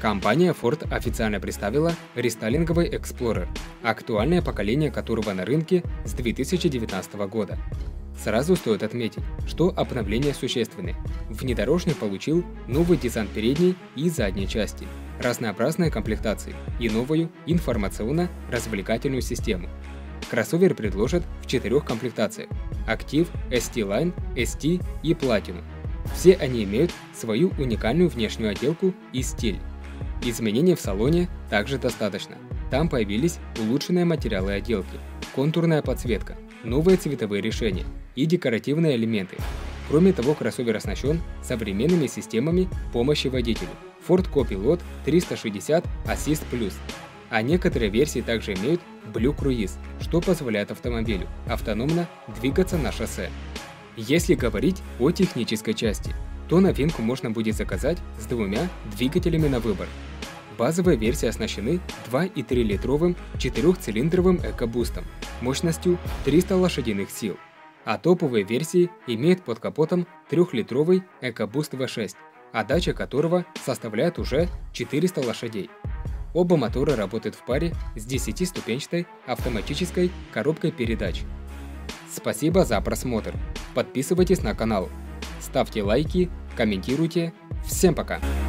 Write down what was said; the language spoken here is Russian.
Компания Ford официально представила рестайлинговый Explorer, актуальное поколение которого на рынке с 2019 года. Сразу стоит отметить, что обновления существенны. Внедорожник получил новый дизайн передней и задней части, разнообразные комплектации и новую информационно-развлекательную систему. Кроссовер предложат в 4 комплектациях – Active, ST-Line, ST и Platinum. Все они имеют свою уникальную внешнюю отделку и стиль. Изменений в салоне также достаточно. Там появились улучшенные материалы отделки, контурная подсветка, новые цветовые решения и декоративные элементы. Кроме того, кроссовер оснащен современными системами помощи водителю Ford Co-Pilot 360 Assist Plus, а некоторые версии также имеют Blue Cruise, что позволяет автомобилю автономно двигаться на шоссе. Если говорить о технической части, то новинку можно будет заказать с 2 двигателями на выбор. Базовые версии оснащены 2,3-литровым 4-цилиндровым EcoBoost мощностью 300 лошадиных сил, а топовые версии имеют под капотом 3-литровый EcoBoost V6, отдача которого составляет уже 400 лошадей. Оба мотора работают в паре с 10-ступенчатой автоматической коробкой передач. Спасибо за просмотр. Подписывайтесь на канал, ставьте лайки, комментируйте. Всем пока!